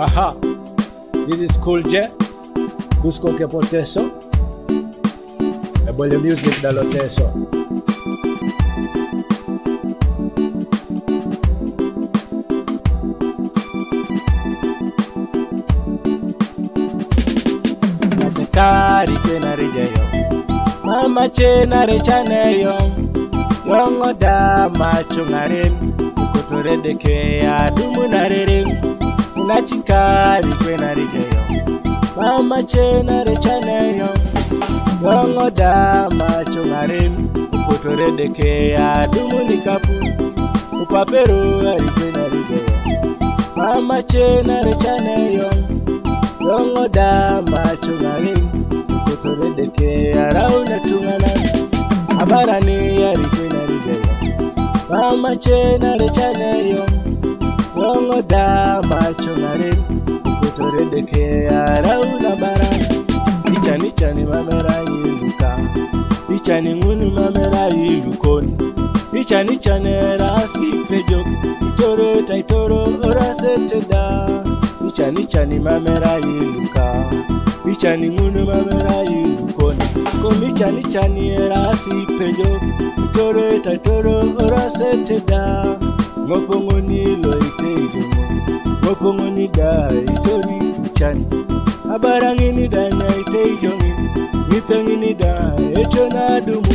Aha, this is Cool J, Cusco que poteso, e voglio music dallo teso. Natekari kena rijeyo, mama chena rechaneyo, yongo da macho ngarim, kukutorendeke ya dumu narerim. Nachikari kwena rijeyo, mama chena rechaneyo, yongo da macho ngarim, kukutorendeke ya dumu nikapu, upaperu ya kwena rijeyo, mama chena rechaneyo, yongo da macho ngarim, kukutorendeke ya rauna tungana, abarani ya kwena rijeyo, mama chena rechaneyo, yongo da macho ngarim, kukutorendeke ya rauna bara. Ichani mamera yiluka, ichani ngunu mamera yilukoni, ichani rasi pejo, itore taitoro orasete da. Ichani mamera yiluka, ichani ngunu mamera yilukoni, komi ichani rasi pejo, itore taitoro orasete da. Ngopongoni lo itejomo, ngopongoni da itori kuchani, abarangini da na itejomi, ngipengini da echona dumu.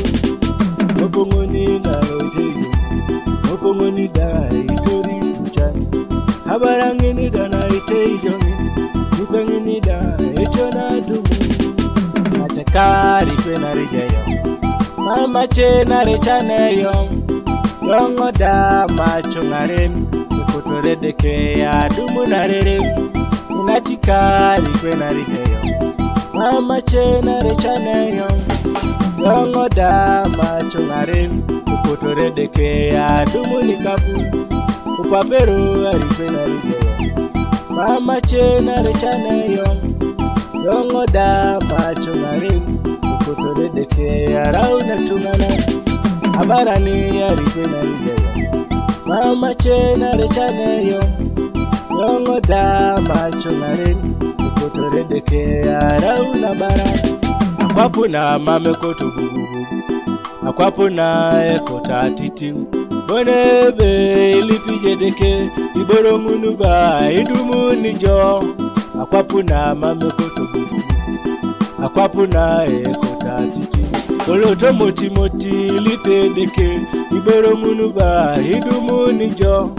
Ngopongoni da itejomo, ngopongoni da itori kuchani, abarangini da na itejomi, ngipengini da echona dumu. Natekari kwena rijeyo, mama chena rechaneyo, yongo da macho ngarim, kukutorendeke ya dumu narerim. Nachikari kwena rijeyo, mama chena rechaneyo, yongo da macho ngarim, kukutorendeke ya dumu nikapu, upaperu ya kwena rijeyo, mama chena rechaneyo, yongo da macho ngarim, kukutorendeke ya rauna tungana, abarani ya kwena rijeyo, mama chena rechaneyo, yongo da macho ngarim, kukutorendeke ya rauna bara. Akwapuna mame koto gugugu, akwapuna ekota titim, bonebe ilipijedeke, iboro munuba idumu nijo. Akwapuna mame koto gugugu, akwapuna ekota titim, oloto moti lipedeke, iboro munuba idumu nijo.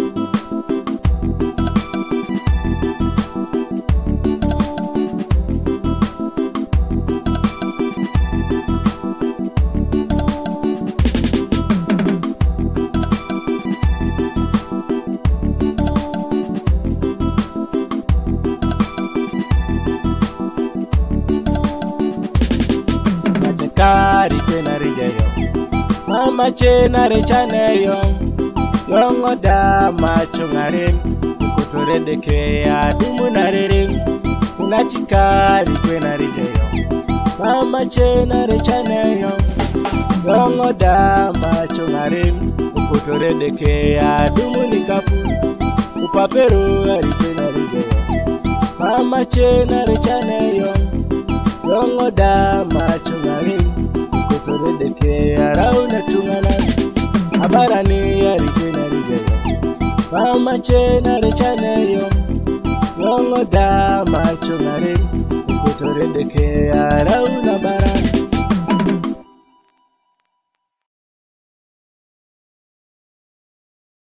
Natekari kwena rijeyo, mama chena rechaneyo, yongo da macho ngarim, kukutorendeke ya dumu narerim. Nachikari kwena rijeyo, mama chena rechaneyo, yongo da macho ngarim, kukutorendeke ya dumu nikapu, upaperu ya kwena rijeyo, mama chena rechaneyo, yongo da macho ngarim, kukutorendeke ya rauna tungana, abarani ya kwena rijeyo, mama chena rechaneyo, yongo da macho ngarim, kukutorendeke ya rauna bara.